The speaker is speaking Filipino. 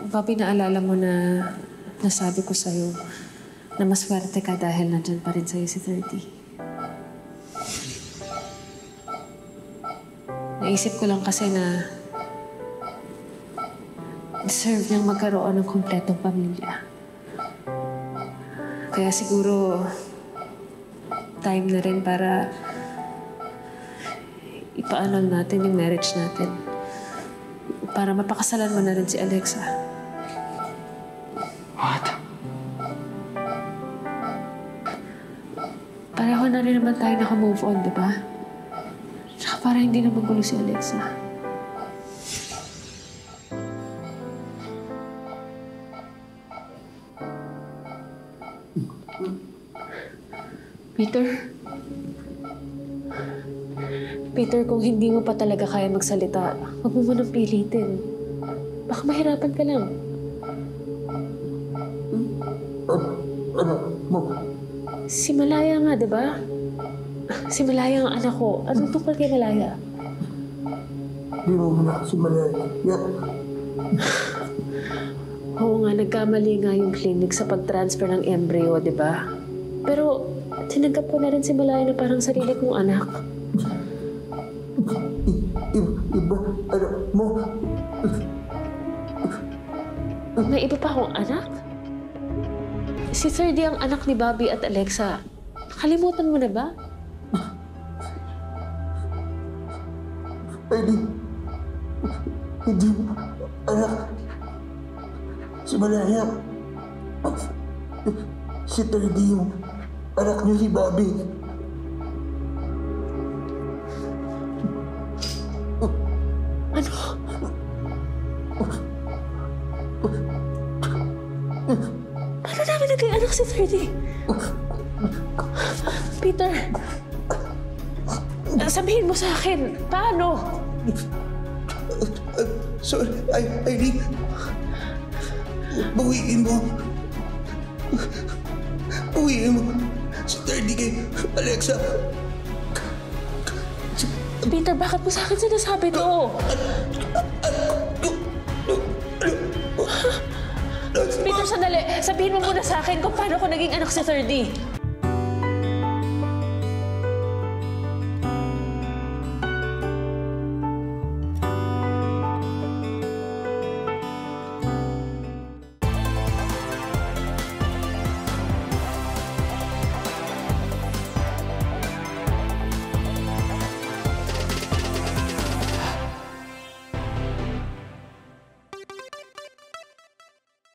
Bobby, naalala mo na nasabi ko sa'yo na maswerte ka dahil nandyan pa rin sa'yo si 30. Naisip ko lang kasi na deserve niyang magkaroon ng kumpletong pamilya. Kaya siguro time na rin para ipaanal natin yung marriage natin. Para mapakasalan mo na rin si Alexa. What? Pareho na rin naman tayo naka-move on, di ba? Tsaka para hindi na magulo si Alexa. Peter, kung hindi mo pa talaga kaya magsalita, huwag mo munang pilitin. Baka mahirapan ka lang. Ano mo? Si Malaya nga, di ba? Si Malaya ang anak ko. Anong tungkol kay Malaya? Di mo na si Malaya. Oo nga, nagkamali nga yung clinic sa pag-transfer ng embryo, di ba? Pero tinanggap ko na rin si Malaya na parang sarili kong anak. Iba, ano mo? May iba pa akong anak? Si 30 ang anak ni Bobby at Alexa. Nakalimutan mo na ba? Hindi mo anak. Si Malaya. Si 30 yung anak niyo si Bobby. Ano? Paano namin naging anak si 30? Peter, sabihin mo sa akin, paano? Sorry, Irene. Bawiin mo. Bawiin mo. Si 30 kay Alexa. Peter, bakit mo sa akin sinasabi to? Peter, sandali. Sabihin mo muna sa akin kung paano ko naging anak si 30.